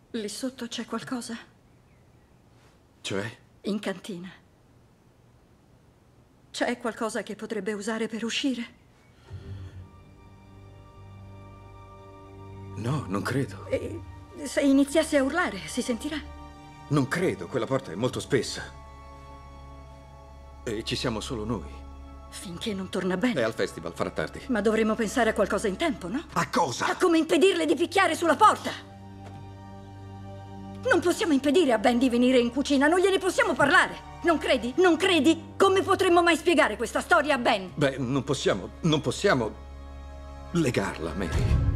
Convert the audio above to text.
Lì sotto c'è qualcosa? Cioè? In cantina. C'è qualcosa che potrebbe usare per uscire? No, non credo. E se iniziasse a urlare, si sentirà? Non credo, quella porta è molto spessa. E ci siamo solo noi. Finché non torna bene. È al festival, farà tardi. Ma dovremmo pensare a qualcosa in tempo, no? A cosa? A come impedirle di picchiare sulla porta! Non possiamo impedire a Ben di venire in cucina, non gliene possiamo parlare! Non credi? Non credi? Come potremmo mai spiegare questa storia a Ben? Beh, non possiamo legarla, Mary.